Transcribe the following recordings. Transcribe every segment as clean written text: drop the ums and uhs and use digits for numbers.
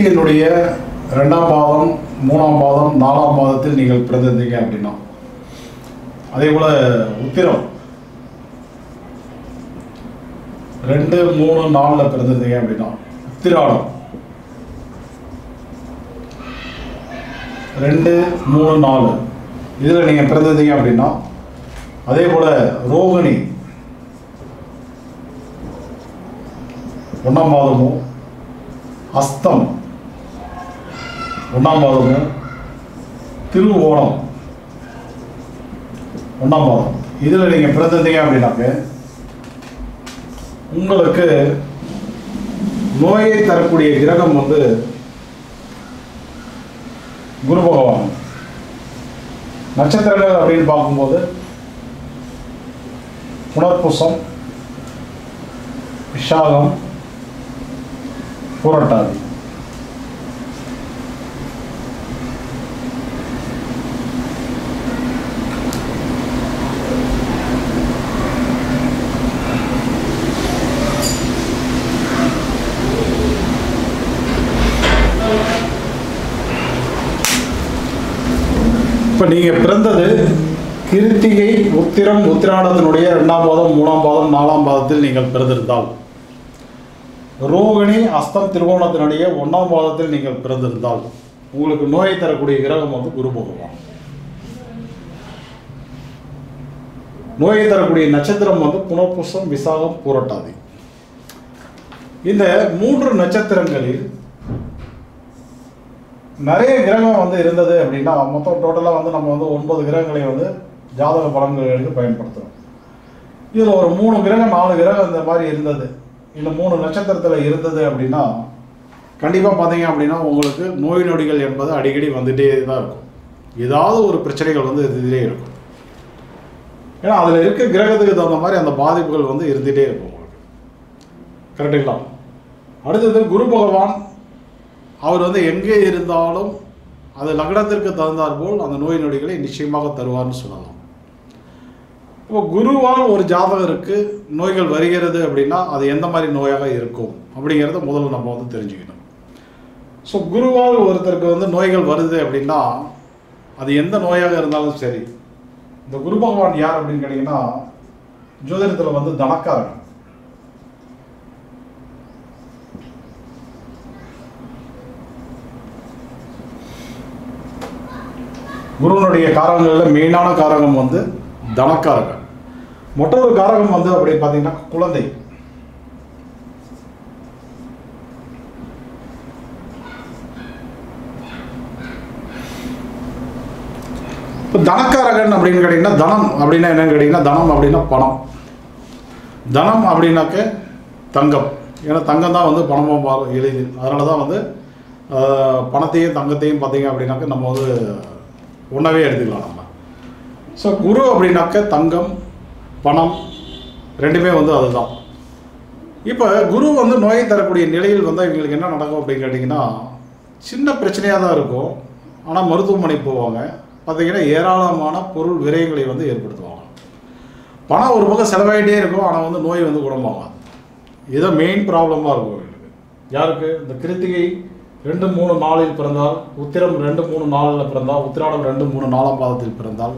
கிருத்திகையினுடைய 2ஆம் பாதம் 3ஆம் பாதம் 4ஆம் பாதத்தில் நீங்கள் பிறந்திருந்தீங்க அப்படின்னா, அதே போல உத்திரம் 2, 3, 4ல் பிறந்திருந்தீங்க அப்படின்னா, உத்திராடம் 2, 3, 4 இதில் நீங்கள் பிறந்திருந்தீங்க அப்படின்னா, அதே போல ரோகிணி 1ஆம் பாதமும், அஸ்தம் 1ஆம் பாதமும், திருவோணம் 1ஆம் பாதம் இதில் நீங்கள் பிறந்திருந்தீங்க அப்படின்னாக்க, உங்களுக்கு நோயை தரக்கூடிய கிரகம் குரு பகவான். நட்சத்திரங்கள் அப்படின்னு பார்க்கும்போது புனர்பூசம், விஷாகம், பூரட்டாதி. இப்போ நீங்கள் பிறந்தது கிருத்திகை, உத்திரம், உத்திராடத்தினுடைய 2ஆம் பாதம், 3ஆம் பாதம், 4ஆம் பாதத்தில் நீங்கள் பிறந்திருந்தால், ரோகிணி, அஸ்தம், திருவோணத்தினுடைய 1ஆம் பாதத்தில் நீங்கள் பிறந்திருந்தால், உங்களுக்கு நோயை தரக்கூடிய கிரகம் குரு பகவான். நோயை தரக்கூடிய நட்சத்திரம் புனர்பூசம், விசாகம், பூரட்டாதி. இந்த 3 நட்சத்திரங்களில் நிறைய கிரகம் இருந்தது அப்படின்னா, மொத்தம் டோட்டலாக நம்ம 9 கிரகங்களை ஜாதக பலன்களுக்கு பயன்படுத்துகிறோம். இதில் ஒரு 3 கிரகம் 4 கிரகம் இந்த மாதிரி இருந்தது, இந்த 3 நட்சத்திரத்தில் இருந்தது அப்படின்னா, கண்டிப்பாக பார்த்தீங்க அப்படின்னா உங்களுக்கு நோய் நொடிகள் என்பது அடிக்கடி வந்துகிட்டே தான் இருக்கும். ஏதாவது ஒரு பிரச்சனைகள் இருந்துகிட்டே இருக்கும். ஏன்னா அதில் இருக்க கிரகத்துக்கு தகுந்த மாதிரி அந்த பாதிப்புகள் இருந்துகிட்டே இருக்கும் உங்களுக்கு. கரெக்டுங்களா? அடுத்தது குரு பகவான். அவர் எங்கே இருந்தாலும் அது லக்னத்திற்கு தகுந்தாற்போல் அந்த நோய் நொடிகளை நிச்சயமாக தருவார்னு சொல்லலாம். இப்போ குருவால் ஒரு ஜாதகருக்கு நோய்கள் வருகிறது அப்படின்னா அது எந்த மாதிரி நோயாக இருக்கும் அப்படிங்கிறத முதல்ல நம்ம தெரிஞ்சுக்கணும். ஸோ குருவால் ஒருத்தருக்கு நோய்கள் வருது அப்படின்னா அது எந்த நோயாக இருந்தாலும் சரி, இந்த குரு பகவான் யார் அப்படின்னு கேட்டிங்கன்னா, ஜோதிடத்தில் தனக்காரன். குருவனுடைய காரகங்களில் மெயினான காரகம் தனக்காரகன். மற்றொரு காரகம் அப்படின்னு பார்த்தீங்கன்னா குழந்தை. இப்போ தனக்காரகன் அப்படின்னு கேட்டிங்கன்னா, தனம் அப்படின்னா என்னன்னு கேட்டிங்கன்னா, தனம் அப்படின்னா பணம். தனம் அப்படின்னாக்க தங்கம். ஏன்னா தங்கம் தான் பணமாக எழுது. அதனால தான் பணத்தையும் தங்கத்தையும் பார்த்தீங்க அப்படின்னாக்க நம்ம ஒன்றாவே எடுத்துக்கலாம் நம்ம. ஸோ குரு அப்படின்னாக்க தங்கம், பணம் ரெண்டுமே அதுதான். இப்போ குரு நோயை தரக்கூடிய நிலையில் இவங்களுக்கு என்ன நடக்கும் அப்படின்னு கேட்டிங்கன்னா, சின்ன பிரச்சனையாக தான் இருக்கும். ஆனால் மருத்துவமனை போவாங்க, பார்த்திங்கன்னா ஏராளமான பொருள் விரயங்களை ஏற்படுத்துவாங்க. பணம் ஒரு பக்கம் செலவாகிட்டே இருக்கும், ஆனால் நோய் குணமாகாது. இதுதான் மெயின் ப்ராப்ளமாக இருக்கும் இவங்களுக்கு. யாருக்கு? இந்த கிருத்திகை 2, 3, 4ல் பிறந்தால், உத்திரம் 2, 3, 4ல் பிறந்தால், உத்திராடம் 2, 3, 4ஆம் பாதத்தில் பிறந்தால்,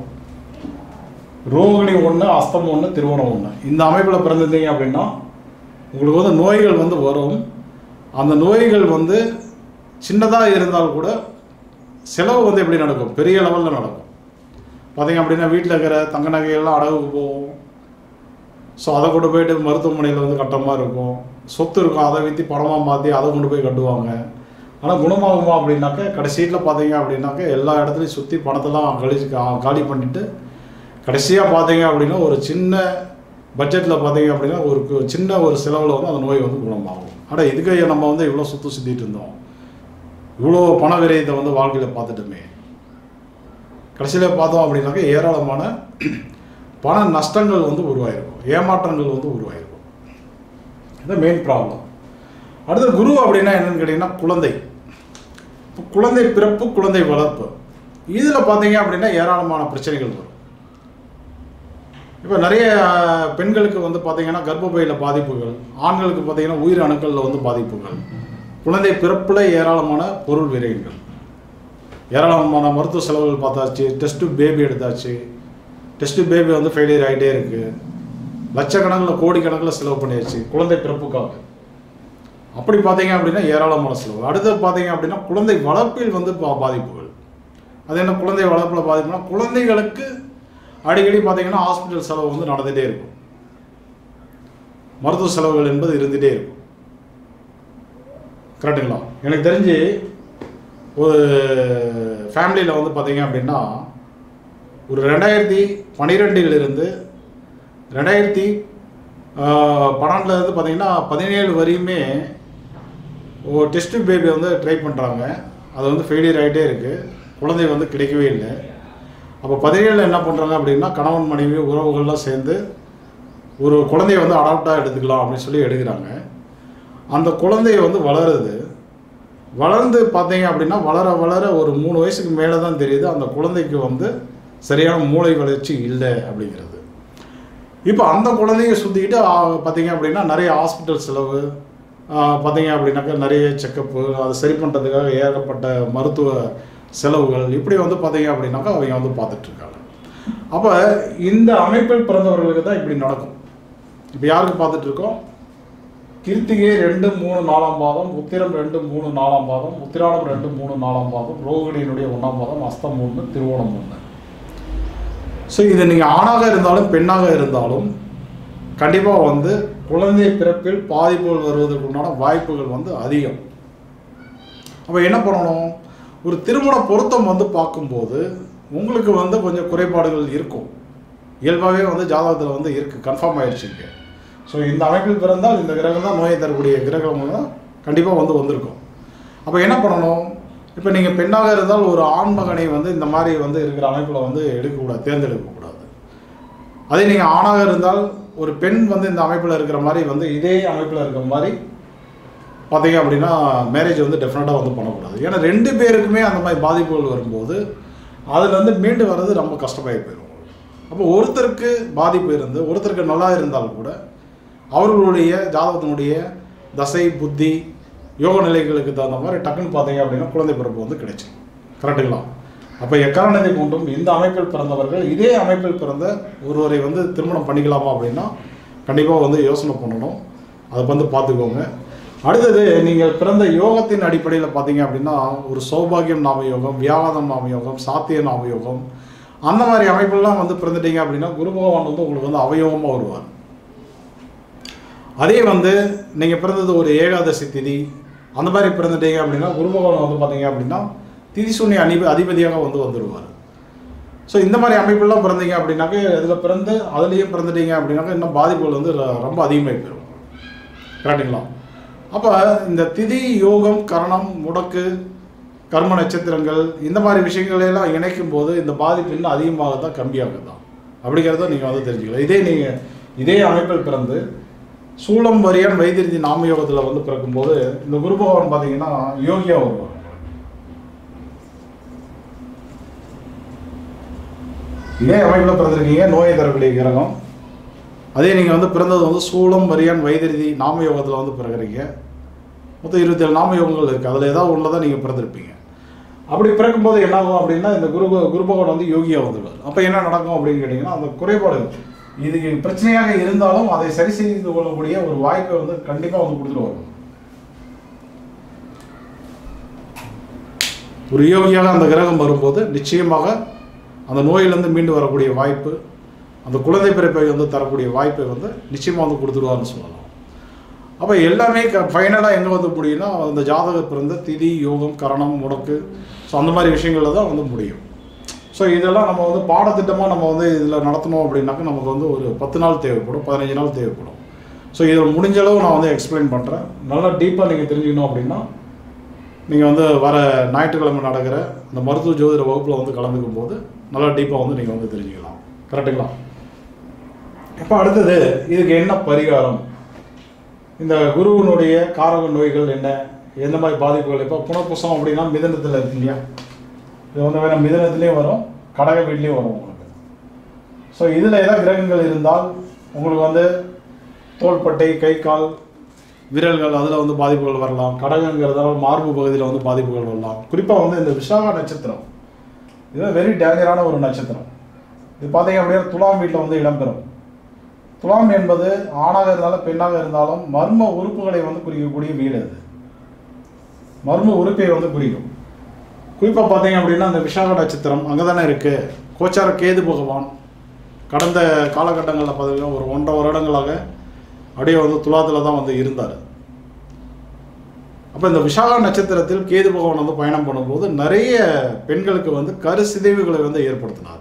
ரோகிணி 1, அஸ்தம் 1, திருவோணம் 1 இந்த அமைப்பில் பிறந்திருந்தீங்க அப்படின்னா உங்களுக்கு நோய்கள் வரும். அந்த நோய்கள் சின்னதாக இருந்தால் கூட செலவு எப்படி நடக்கும்? பெரிய லெவலில் நடக்கும். பார்த்தீங்க அப்படின்னா வீட்டில் இருக்கிற தங்க நகைகள்லாம் அடகுக்கு போகும். ஸோ அதை கொண்டு போயிட்டு மருத்துவமனையில் கட்டமாக இருக்கும். சொத்து இருக்கும், அதை விற்று பணமாக மாற்றி அதை கொண்டு போய் கட்டுவாங்க. ஆனால் குணமாகுமா அப்படின்னாக்க கடைசியில் பார்த்தீங்க அப்படின்னாக்க எல்லா இடத்துலையும் சுற்றி பணத்தெல்லாம் காலி பண்ணிவிட்டு கடைசியாக பார்த்தீங்க அப்படின்னா ஒரு சின்ன பட்ஜெட்டில் பார்த்தீங்க அப்படின்னா ஒரு சின்ன ஒரு செலவில் அந்த நோய் குணமாகும். ஆனால் இதுக்கு நம்ம இவ்வளோ சுற்றிட்டு இருந்தோம், இவ்வளோ பண விரயத்தை வாழ்க்கையில் பார்த்துட்டுமே, கடைசியில் பார்த்தோம் அப்படின்னாக்க ஏராளமான பண நஷ்டங்கள் உருவாயிருக்கும், ஏமாற்றங்கள் உருவாயிருக்கும். இதுதான் மெயின் ப்ராப்ளம். அடுத்து குரு அப்படின்னா என்னன்னு கேட்டிங்கன்னா குழந்தை. குழந்தை பிறப்பு, குழந்தை வளர்ப்பு, இதில் பார்த்தீங்க அப்படின்னா ஏராளமான பிரச்சனைகள் வரும். இப்போ நிறைய பெண்களுக்கு பார்த்தீங்கன்னா கர்ப்பப்பையில் பாதிப்புகள், ஆண்களுக்கு பார்த்தீங்கன்னா உயிர் அணுக்களில் பாதிப்புகள், குழந்தை பிறப்பில் ஏராளமான பொருள் விரயங்கள், ஏராளமான மருத்துவ செலவுகள் பார்த்தாச்சு. டெஸ்ட்டு பேபி எடுத்தாச்சு. டெஸ்ட்டு பேபி வந்து ஃபெயிலியர் ஆகிட்டே இருக்குது. லட்சக்கணக்கில் கோடிக்கணக்கில் செலவு பண்ணியாச்சு குழந்தை பிறப்புக்காக. அப்படி பார்த்தீங்க அப்படின்னா ஏராளமான செலவு. அடுத்து பார்த்தீங்க அப்படின்னா குழந்தை வளர்ப்பில் வந்து பாதிப்புகள். அது என்ன குழந்தை வளர்ப்பில் பாதிப்புனா, குழந்தைகளுக்கு அடிக்கடி பார்த்தீங்கன்னா ஹாஸ்பிட்டல் செலவு வந்து நடந்துகிட்டே இருக்கும். மருத்துவ செலவுகள் என்பது இருந்துகிட்டே இருக்கும். கரெக்டுங்களா? எனக்கு தெரிஞ்சு ஒரு ஃபேமிலியில் வந்து பார்த்தீங்க அப்படின்னா ஒரு 2012 2012 பார்த்தீங்கன்னா 17 வரையுமே ஒரு டெஸ்ட் பேபி வந்து ட்ரை பண்ணுறாங்க. அது வந்து ஃபெயிலியர் ஆகிட்டே இருக்குது. குழந்தை வந்து கிடைக்கவே இல்லை. அப்போ 17 என்ன பண்ணுறாங்க அப்படின்னா, கணவன் மனைவி உறவுகள்லாம் சேர்ந்து ஒரு குழந்தைய வந்து அடாப்டாக எடுத்துக்கலாம் அப்படின்னு சொல்லி எடுக்கிறாங்க. அந்த குழந்தைய வந்து வளர்ந்து பார்த்தீங்க அப்படின்னா வளர வளர ஒரு 3 வயசுக்கு மேலே தான் தெரியுது அந்த குழந்தைக்கு வந்து சரியான மூளை வளர்ச்சி இல்லை அப்படிங்கிறது. இப்போ அந்த குழந்தைய சுற்றிக்கிட்டு பார்த்தீங்க அப்படின்னா நிறைய ஹாஸ்பிட்டல் செலவு, பார்த்தீங்க அப்படின்னாக்கா நிறைய செக்கப்பு, அதை சரி பண்ணுறதுக்காக ஏகப்பட்ட மருத்துவ செலவுகள், இப்படி வந்து பார்த்தீங்க அப்படின்னாக்கா அவங்க வந்து பார்த்துட்ருக்காங்க. அப்போ இந்த அமைப்பில் பிறந்தவர்களுக்கு தான் இப்படி நடக்கும். இப்போ யாருக்கு பார்த்துட்ருக்கோம்? கிருத்திகை 2, 3, 4ஆம் பாதம், உத்திரம் 2, 3, 4ஆம் பாதம், உத்திராடம் 2, 3, 4ஆம் பாதம், ரோகிணியினுடைய 1ஆம் பாதம், அஸ்தம் 1, திருவோணம் 1. ஸோ இது நீங்கள் ஆணாக இருந்தாலும் பெண்ணாக இருந்தாலும் கண்டிப்பாக வந்து குழந்தை பிறப்பில் பாதிப்புகள் வருவதற்குண்டான வாய்ப்புகள் வந்து அதிகம். அப்போ என்ன பண்ணணும்? ஒரு திருமண பொருத்தம் வந்து பார்க்கும்போது உங்களுக்கு வந்து கொஞ்சம் குறைபாடுகள் இருக்கும். இயல்பாகவே வந்து ஜாதகத்தில் வந்து இருக்குது, கன்ஃபார்ம் ஆகிடுச்சுங்க. ஸோ இந்த அமைப்பில் பிறந்தால் இந்த கிரகம் தான் நோயை தரக்கூடிய கிரகம் தான் கண்டிப்பாக வந்து வந்திருக்கும். அப்போ என்ன பண்ணணும்? இப்போ நீங்கள் பெண்ணாக இருந்தால் ஒரு ஆண் மகனை வந்து இந்த மாதிரி வந்து இருக்கிற அமைப்பில் வந்து எடுக்கக்கூடாது, தேர்ந்தெடுக்கக்கூடாது. அதே நீங்கள் ஆணாக இருந்தால் ஒரு பெண் வந்து இந்த அமைப்பில் இருக்கிற மாதிரி வந்து இதே அமைப்பில் இருக்கிற மாதிரி பார்த்தீங்க அப்படின்னா மேரேஜ் வந்து டெஃபினட்டாக வந்து பண்ணக்கூடாது. ஏன்னா 2 பேருக்குமே அந்த மாதிரி பாதிப்புகள் வரும்போது அதில் வந்து மீண்டு வர்றது ரொம்ப கஷ்டமாகி போயிடும். அப்போ ஒருத்தருக்கு பாதிப்பு இருந்து ஒருத்தருக்கு நல்லா இருந்தால் கூட அவர்களுடைய ஜாதகத்தினுடைய தசை புத்தி யோக நிலைகளுக்கு தகுந்த மாதிரி டக்குன்னு பார்த்தீங்க அப்படின்னா குழந்தை பிறப்பு வந்து கிடைச்சிடும். கரெக்டுங்களா? அப்போ எக்காரணத்தை கொண்டும் இந்த அமைப்பில் பிறந்தவர்கள் இதே அமைப்பில் பிறந்த ஒருவரை வந்து திருமணம் பண்ணிக்கலாமா அப்படின்னா கண்டிப்பாக வந்து யோசனை பண்ணணும். அதை வந்து பார்த்துக்கோங்க. அடுத்தது, நீங்கள் பிறந்த யோகத்தின் அடிப்படையில் பார்த்தீங்க அப்படின்னா ஒரு சௌபாகியம் நாம யோகம், வியாபாரம் நாம யோகம், சாத்திய நாம யோகம், அந்த மாதிரி அமைப்புலாம் வந்து பிறந்துட்டீங்க அப்படின்னா குரு பகவான் வந்து உங்களுக்கு வந்து அவயோகமாக வருவார். அதே வந்து நீங்கள் பிறந்தது ஒரு ஏகாதசி திதி அந்த மாதிரி பிறந்துட்டீங்க அப்படின்னா குரு பகவான் வந்து பார்த்தீங்க அப்படின்னா திதிசூன்ய அதிபதியாக வந்து வந்துடுவார். ஸோ இந்த மாதிரி அமைப்புலாம் பிறந்தீங்க அப்படின்னாக்க இதில் பிறந்து அதுலேயும் பிறந்துட்டீங்க அப்படின்னாக்கா இன்னும் பாதிப்புகள் வந்து ரொம்ப அதிகமாக போயிடும். கரெக்டுங்களா? அப்போ இந்த திதி யோகம் கரணம் முடக்கு கர்ம நட்சத்திரங்கள் இந்த மாதிரி விஷயங்களெல்லாம் இணைக்கும் போது இந்த பாதிப்பு இன்னும் அதிகமாக தான் கம்மியாக தான் அப்படிங்கிறத நீங்கள் வந்து தெரிஞ்சுக்கலாம். இதே அமைப்பில் பிறந்து சூளம் வரியான் வைத்திருதி நாம யோகத்தில் வந்து பிறக்கும்போது இந்த குரு பகவான் பார்த்தீங்கன்னா யோகியா வருவார். இதே அமைப்பில் பிறந்திருக்கீங்க, நோயை தரக்கூடிய கிரகம். அதே நீங்கள் வந்து பிறந்தது வந்து சூளம் வரியான் வைத்திருதி நாம யோகத்தில் வந்து பிறகுறீங்க. மொத்தம் 27 நாம யோகங்கள் இருக்குது. அதில் ஏதாவது ஒன்று தான் நீங்கள் பிறந்திருப்பீங்க. அப்படி பிறக்கும்போது என்ன ஆகும் அப்படின்னா இந்த குரு பகவான் வந்து யோகியாக வந்துடுவார். அப்போ என்ன நடக்கும் அப்படின்னு கேட்டிங்கன்னா அந்த குறைபாடு இதுக்கு பிரச்சனையாக இருந்தாலும் அதை சரி செய்து கொள்ளக்கூடிய ஒரு வாய்ப்பை வந்து கண்டிப்பாக வந்து கொடுத்துருவாங்க. ஒரு யோகியாக அந்த கிரகம் வரும்போது நிச்சயமாக அந்த நோயிலிருந்து மீண்டு வரக்கூடிய வாய்ப்பு, அந்த குழந்தை பிறப்பை வந்து தரக்கூடிய வாய்ப்பை வந்து நிச்சயமாக வந்து கொடுத்துருவார்னு சொல்லலாம். அப்போ எல்லாமே ஃபைனலாக எங்கே வந்து முடியும்னா அந்த ஜாதகம் பிறந்த திதி யோகம் கரணம் முடக்கு ஸோ அந்த மாதிரி விஷயங்களில் தான் வந்து முடியும். ஸோ இதெல்லாம் நம்ம வந்து பாடத்திட்டமாக நம்ம வந்து இதில் நடத்தணும் அப்படின்னாக்க நமக்கு வந்து ஒரு 10 நாள் தேவைப்படும், 15 நாள் தேவைப்படும். ஸோ இதில் முடிஞ்ச அளவு நான் வந்து எக்ஸ்பிளைன் பண்ணுறேன். நல்லா டீப்பாக நீங்கள் தெரிஞ்சுக்கணும் அப்படின்னா நீங்கள் வந்து வர ஞாயிற்றுக்கிழமை நடக்கிற அந்த மருத்துவ ஜோதிட வகுப்பில் வந்து கலந்துக்கும் போது நல்லா டீப்பாக வந்து நீங்கள் வந்து தெரிஞ்சுக்கலாம். கரெக்டுங்களா? இப்போ அடுத்தது இதுக்கு என்ன பரிகாரம், இந்த குருவினுடைய காரக நோய்கள் என்ன, எந்த மாதிரி பாதிப்புகள். இப்போ புனர்பூசம் அப்படின்னா மிதனத்தில் இருக்கு இல்லையா, இது வந்து வேறு மிதனத்துலேயும் வரும், கடக வீட்லேயும் வரும் உங்களுக்கு. ஸோ இதில் ஏதாவது கிரகங்கள் இருந்தால் உங்களுக்கு வந்து தோள்பட்டை கை கால் விரல்கள் அதில் வந்து பாதிப்புகள் வரலாம். கடகங்கிறதால மார்பு பகுதியில் வந்து பாதிப்புகள் வரலாம். குறிப்பாக வந்து இந்த விசாக நட்சத்திரம் இது வெரி டேஞ்சரான ஒரு நட்சத்திரம். இது பார்த்தீங்க அப்படின்னா துலாம் வீட்டில் வந்து இடம்பெறும். துலாம் என்பது ஆணாக இருந்தாலும் பெண்ணாக இருந்தாலும் மர்ம உறுப்புகளை வந்து குறிக்கக்கூடிய வீடு. அது மர்ம உறுப்பை வந்து குறிக்கும். குறிப்பாக பார்த்தீங்க அப்படின்னா அந்த விசாக நட்சத்திரம் அங்கே தானே இருக்குது. கோச்சார கேது பகவான் கடந்த காலகட்டங்களில் பார்த்தீங்கன்னா ஒரு 1.5 வருடங்களாக அப்படியே வந்து துலாத்தில் தான் வந்து இருந்தார். அப்போ இந்த விசாக நட்சத்திரத்தில் கேது பகவான் வந்து பயணம் பண்ணும்போது நிறைய பெண்களுக்கு வந்து கருசிதைவுகளை வந்து ஏற்படுத்தினார்.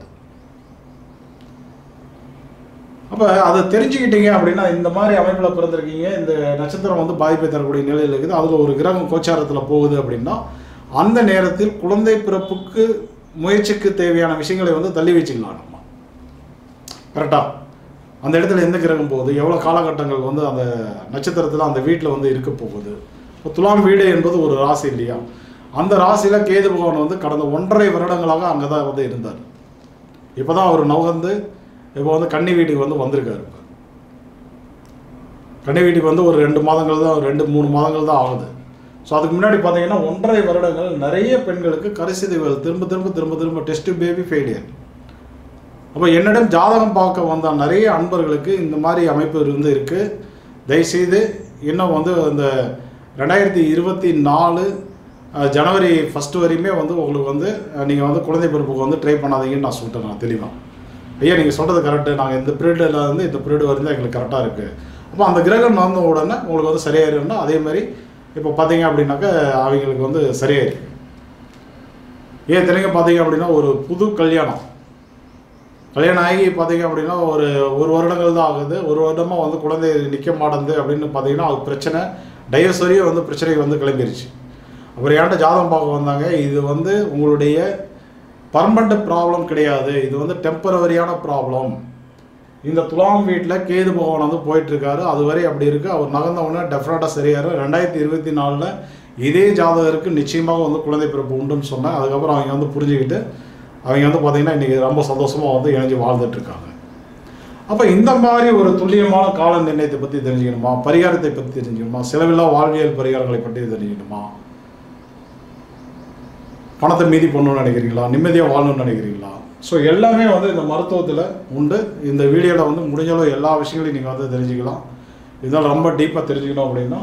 அப்போ அதை தெரிஞ்சுக்கிட்டீங்க அப்படின்னா இந்த மாதிரி அமைப்பில் பிறந்திருக்கீங்க, இந்த நட்சத்திரம் வந்து பாதிப்பை தரக்கூடிய நிலையில் இருக்குது, அதில் ஒரு கிரகம் கோச்சாரத்தில் போகுது அப்படின்னா அந்த நேரத்தில் குழந்தை பிறப்புக்கு முயற்சிக்கு தேவையான விஷயங்களை வந்து தள்ளி வச்சுக்கலாம். நம்ம கரெக்டாக அந்த இடத்துல எந்த கிரகம் போகுது, எவ்வளோ காலகட்டங்கள் வந்து அந்த நட்சத்திரத்தில் அந்த வீட்டில் வந்து இருக்க போகுது. இப்போ துலாம் வீடு என்பது ஒரு ராசி இல்லையா, அந்த ராசியில் கேது பகவான் வந்து கடந்த 1.5 வருடங்களாக அங்கே தான் வந்து இருந்தார். இப்போ தான் அவர் நவகந்து இப்போ வந்து கன்னி வீட்டுக்கு வந்து வந்திருக்காரு. கன்னி வீட்டுக்கு வந்து ஒரு 2 மாதங்கள் தான், 2-3 மாதங்கள் தான் ஆகுது. ஸோ அதுக்கு முன்னாடி பார்த்தீங்கன்னா 1.5 வருடங்கள் நிறைய பெண்களுக்கு கருசிதைவுகள் திரும்ப டெஸ்ட் பேபி ஃபெயிலியர். அப்போ என்னிடம் ஜாதகம் பார்க்க வந்த நிறைய அன்பர்களுக்கு இந்த மாதிரி அமைப்பு இருக்குது. தயவுசெய்து இன்னும் வந்து இந்த 2024 ஜனவரி 1 வரையுமே வந்து உங்களுக்கு வந்து நீங்கள் வந்து குழந்தை பிறப்புக்கு வந்து ட்ரை பண்ணாதீங்கன்னு நான் சொல்லிட்டேன். நான் தெளிவாக ஐயா நீங்கள் சொல்கிறது கரெக்டு, நாங்கள் இந்த பீரியடில் வந்து இந்த பீரியட் வரைக்கும் எங்களுக்கு கரெக்டாக இருக்குது. அப்போ அந்த கிரகம் வந்த உடனே உங்களுக்கு வந்து சரியாயிருன்னா அதே மாதிரி இப்போ பார்த்தீங்க அப்படின்னாக்கா அவங்களுக்கு வந்து சரியாயிருக்கு. ஏன் தெரியுங்க, பார்த்தீங்க அப்படின்னா ஒரு புது கல்யாணம் ஆகி பார்த்தீங்க அப்படின்னா ஒரு வருடங்கள் தான் ஆகுது. 1 வருடமாக வந்து குழந்தை நிற்க மாட்டேங்குது அப்படின்னு பார்த்தீங்கன்னா அது பிரச்சனை, டைவர்ஸ் வரையும் வந்து பிரச்சனை வந்து கிளம்பிருச்சு. அப்புறம் ஏன்ட்ட ஜாதகம் பார்க்க வந்தாங்க, இது வந்து உங்களுடைய பர்மனண்ட் ப்ராப்ளம் கிடையாது, இது வந்து டெம்பரவரியான ப்ராப்ளம். இந்த துலாம் வீட்டில் கேது பகவான் வந்து போயிட்டுருக்காரு, அதுவரை அப்படி இருக்குது, அவர் நகர்ந்த உடனே டெஃபினட்டாக சரியாயிரும். 2024 இதே ஜாதகருக்கு நிச்சயமாக வந்து குழந்தை பிறப்பு உண்டுன்னு சொன்னேன். அதுக்கப்புறம் அவங்க வந்து புரிஞ்சுக்கிட்டு அவங்க வந்து பார்த்திங்கன்னா இன்றைக்கி ரொம்ப சந்தோஷமாக வந்து இணைஞ்சு வாழ்ந்துட்டுருக்காங்க. அப்போ இந்த மாதிரி ஒரு துல்லியமான கால நிர்ணயத்தை பற்றி தெரிஞ்சுக்கணுமா, பரிகாரத்தை பற்றி தெரிஞ்சுக்கணுமா, செலவில்லா வாழ்வியல் பரிகாரங்களை பற்றி தெரிஞ்சுக்கணுமா, பணத்தை மீதி பண்ணணும்னு நினைக்கிறீங்களா, நிம்மதியாக வாழணும்னு நினைக்கிறீங்களா, ஸோ எல்லாமே வந்து இந்த மருத்துவத்தில் உண்டு. இந்த வீடியோவில் வந்து முடிஞ்சளவு எல்லா விஷயங்களையும் நீங்கள் வந்து தெரிஞ்சுக்கலாம். இதனால் ரொம்ப டீப்பாக தெரிஞ்சுக்கணும் அப்படின்னா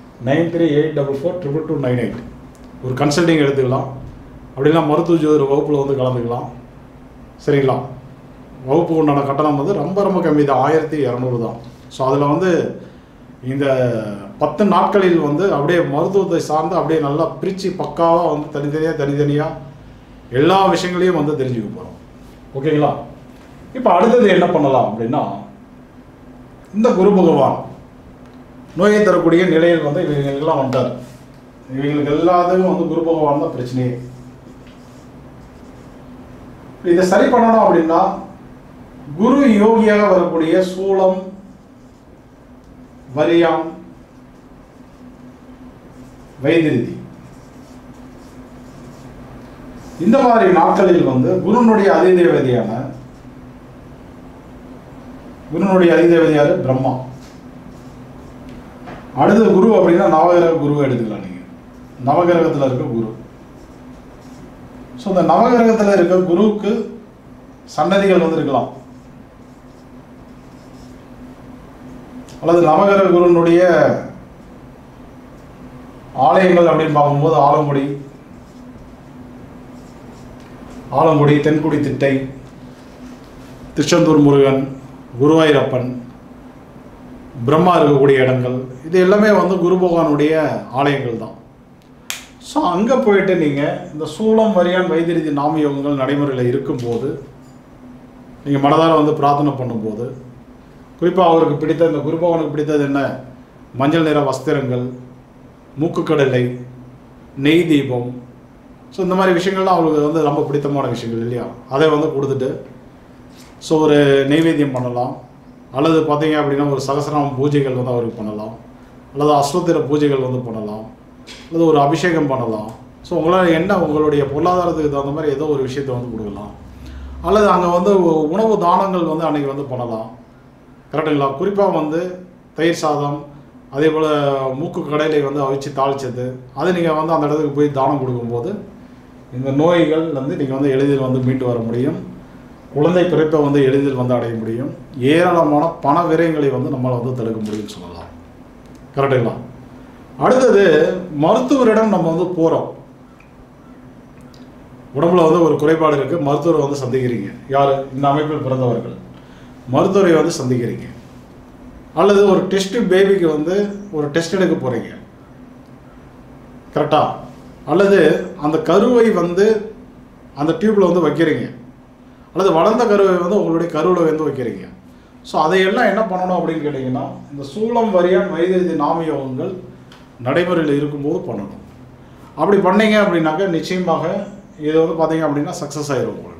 9384422298 ஒரு கன்சல்டிங் எடுத்துக்கலாம். அப்படின்னா மருத்துவ ஜோதிட வகுப்பில் வந்து கலந்துக்கலாம். சரிங்களா, வகுப்புக்கு உண்டான கட்டணம் வந்து ரொம்ப கம்மி தான், 1200 தான். ஸோ அதில் வந்து இந்த 10 நாட்களில் வந்து அப்படியே மருத்துவத்தை சார்ந்து அப்படியே நல்லா பிரித்து பக்காவாக வந்து தனித்தனியாக எல்லா விஷயங்களையும் வந்து தெரிஞ்சுக்க போகிறோம். ஓகேங்களா, இப்போ அடுத்தது என்ன பண்ணலாம் அப்படின்னா, இந்த குரு பகவான் நோயை தரக்கூடிய நிலையில் வந்து இவங்களுக்கெல்லாம் வந்துட்டார். இவங்களுக்கு எல்லாத்துக்கும் வந்து குரு பகவான் தான் பிரச்சனையே. இதை சரி பண்ணணும் அப்படின்னா குரு யோகியாக வரக்கூடிய சூலம், வரியாம், வைதிருதி இந்த மாதிரி நாட்களில் வந்து குருனுடைய அதிதேவதையார் பிரம்மா. அடுத்த குரு அப்படின்னா நவகிரக குருவை எடுத்துக்கலாம். நீங்க நவகிரகத்தில் இருக்க குரு. ஸோ இந்த நவகிரகத்தில் இருக்க குருவுக்கு சன்னதிகள் வந்து இருக்கலாம், அல்லது நவகிரக குருனுடைய ஆலயங்கள் அப்படின்னு பார்க்கும்போது ஆலங்குடி, தென்குடி திட்டை, திருச்செந்தூர் முருகன், குருவாயூரப்பன், பிரம்மா இருக்கக்கூடிய இடங்கள், இது எல்லாமே வந்து குரு பகவானுடைய ஆலயங்கள் தான். ஸோ அங்கே போயிட்டு நீங்கள் இந்த சூலம், வரியான், வைத்திருதி நாம யோகங்கள் நடைமுறையில் இருக்கும்போது நீங்கள் மனதார வந்து பிரார்த்தனை பண்ணும்போது, குறிப்பாக அவருக்கு பிடித்த இந்த குரு பகவானுக்கு பிடித்தது என்ன, மஞ்சள் நிற வஸ்திரங்கள், மூக்குக்கடலை, நெய் தீபம், ஸோ இந்த மாதிரி விஷயங்கள்லாம் அவங்களுக்கு வந்து ரொம்ப பிடித்தமான விஷயங்கள் இல்லையா, அதை வந்து கொடுத்துட்டு ஸோ ஒரு நெய்வேத்தியம் பண்ணலாம். அல்லது பார்த்தீங்க அப்படின்னா ஒரு சகசரநாம பூஜைகள் வந்து அவருக்கு பண்ணலாம், அல்லது அஸ்வத்திர பூஜைகள் வந்து பண்ணலாம், அல்லது ஒரு அபிஷேகம் பண்ணலாம். ஸோ உங்களால் என்ன உங்களுடைய பொருளாதாரத்துக்கு தகுந்த மாதிரி ஏதோ ஒரு விஷயத்தை வந்து கொடுக்கலாம். அல்லது அங்கே வந்து உணவு தானங்கள் வந்து அன்றைக்கி வந்து பண்ணலாம். கரெக்டுங்களா, குறிப்பாக வந்து தயிர் சாதம், அதே போல் மூக்கு கடையிலை வந்து அவிச்சு தாளிச்சது அது நீங்கள் வந்து அந்த இடத்துக்கு போய் தானம் கொடுக்கும்போது இந்த நோய்கள் வந்து நீங்கள் வந்து எளிதில் வந்து மீண்டு வர முடியும். குழந்தை பிறப்பை வந்து எளிதில் வந்து அடைய முடியும். ஏராளமான பண விரயங்களை வந்து நம்மளால் வந்து தடுக்க முடியும்னு சொல்லலாம். கரெக்டுங்களா? அடுத்தது மருத்துவரிடம் நம்ம வந்து போகிறோம். உடம்புல வந்து ஒரு குறைபாடு இருக்குது, மருத்துவரை வந்து சந்திக்கிறீங்க. யார்? இந்த அமைப்பில் பிறந்தவர்கள் மருத்துவரை வந்து சந்திக்கிறீங்க. அல்லது ஒரு டெஸ்ட் பேபிக்கு வந்து ஒரு டெஸ்ட் எடுக்க போகிறீங்க. கரெக்டாக? அல்லது அந்த கருவை வந்து அந்த டியூப்பில் வந்து வைக்கிறீங்க. அல்லது வளர்ந்த கருவை வந்து உங்களுடைய கருவில் வந்து வைக்கிறீங்க. ஸோ அதையெல்லாம் என்ன பண்ணணும் அப்படின்னு கேட்டிங்கன்னா, இந்த சூலம் வரியான் வைத்திய நாமயோகங்கள் நடைமுறையில் இருக்கும்போது பண்ணணும். அப்படி பண்ணீங்க அப்படின்னாக்க நிச்சயமாக இது வந்து பார்த்தீங்க அப்படின்னா சக்ஸஸ் ஆகிடும் உங்களுக்கு.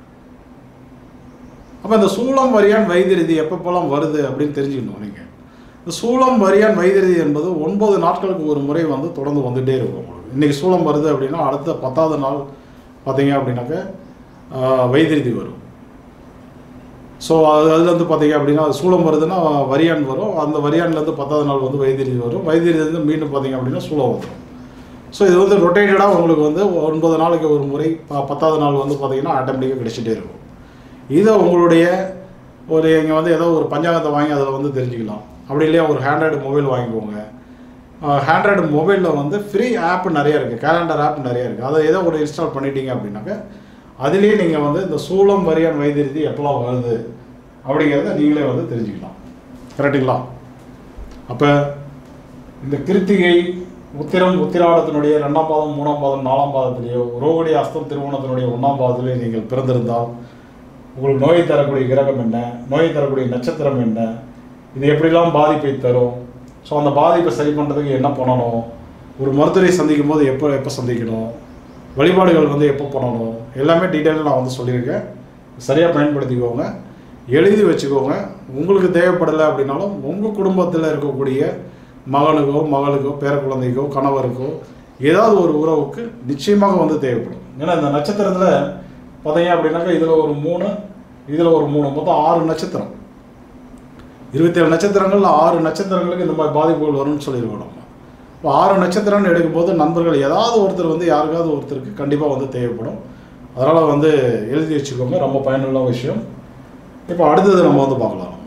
அப்போ இந்த சூலம் வரியான் வைத்தியரிதி எப்பப்போலாம் வருது அப்படின்னு தெரிஞ்சுக்கணும். நீங்கள் இந்த சூலம் வரியான் வைத்தியரிதி என்பது 9 நாட்களுக்கு ஒரு முறை வந்து தொடர்ந்து வந்துகிட்டே இருக்கும் உங்களுக்கு. இன்றைக்கி சூலம் வருது அப்படின்னா அடுத்த 10வது நாள் பார்த்தீங்க அப்படின்னாக்க வைத்தியரிதி வரும். ஸோ அதுலேருந்து பார்த்தீங்க அப்படின்னா சூலம் வருதுன்னா வரியான் வரும். அந்த வரியான்லேருந்து 10வது நாள் வந்து வைத்தியரிதி வரும். வைத்தியரிதிலேருந்து மீண்டும் பார்த்தீங்க அப்படின்னா சூலம் வந்துடும். ஸோ இது வந்து ரொட்டேட்டடாக உங்களுக்கு வந்து 9 நாளைக்கு ஒரு முறை 10வது நாள் வந்து பார்த்தீங்கன்னா ஆட்டோமேட்டிக்காக கிடைச்சிட்டே இருக்கும். இதை உங்களுடைய ஒரு இங்கே வந்து ஏதோ ஒரு பஞ்சாங்கத்தை வாங்கி அதில் வந்து தெரிஞ்சுக்கலாம். அப்படி இல்லையா ஒரு ஹேண்ட்ராய்டு மொபைல் வாங்கிக்கோங்க. ஹேண்ட்ராய்டு மொபைலில் வந்து ஃப்ரீ ஆப் நிறைய இருக்குது, கேலண்டர் ஆப் நிறைய இருக்குது. அதை ஏதோ ஒரு இன்ஸ்டால் பண்ணிட்டீங்க அப்படின்னாக்க அதுலேயே நீங்கள் வந்து இந்த சூலம் வரியான் வைத்தியரிதி எப்போலாம் வருது அப்படிங்கிறத நீங்களே வந்து தெரிஞ்சுக்கலாம். கரெக்டுங்களா? அப்போ இந்த கிருத்திகை உத்திரம் உத்திராடத்தினுடைய 2ஆம் பாதம் 3ஆம் பாதம் 4ஆம் பாதத்திலேயோ ரோகிணி அஸ்தம் திருவோணத்தினுடைய 1ஆம் பாதத்திலேயே நீங்கள் பிறந்திருந்தால் உங்களுக்கு நோயை தரக்கூடிய கிரகம் என்ன, நோயை தரக்கூடிய நட்சத்திரம் என்ன, இது எப்படிலாம் பாதிப்பை தரும், ஸோ அந்த பாதிப்பை சரி பண்ணுறதுக்கு என்ன பண்ணணும், ஒரு மருத்துவரை சந்திக்கும் போது எப்போ சந்திக்கணும், வழிபாடுகள் வந்து எப்போ பண்ணணும், எல்லாமே டீட்டெயிலாக நான் வந்து சொல்லியிருக்கேன். சரியாக பயன்படுத்திக்கோங்க, எழுதி வச்சுக்கோங்க. உங்களுக்கு தேவைப்படலை அப்படின்னாலும் உங்கள் குடும்பத்தில் இருக்கக்கூடிய மகனுக்கோ மகளுக்கோ பேர குழந்தைக்கோ கணவருக்கோ ஏதாவது ஒரு உறவுக்கு நிச்சயமாக வந்து தேவைப்படும். ஏன்னா இந்த நட்சத்திரத்தில் பார்த்தீங்க அப்படின்னாக்கா இதில் ஒரு 3 இதில் ஒரு 3 மொத்தம் 6 நட்சத்திரம். 27 நட்சத்திரங்கள் 6 நட்சத்திரங்களுக்கு இந்த மாதிரி பாதிப்புகள் வரும்னு சொல்லியிருக்கோம். நம்ம இப்போ 6 நட்சத்திரம்னு எடுக்கும்போது நண்பர்கள் ஏதாவது ஒருத்தர் வந்து யாருக்காவது ஒருத்தருக்கு கண்டிப்பாக வந்து தேவைப்படும். அதனால் வந்து எழுதி வச்சுக்கோங்க, ரொம்ப பயனுள்ள விஷயம். இப்போ அடுத்தது நம்ம வந்து பார்க்கலாம்.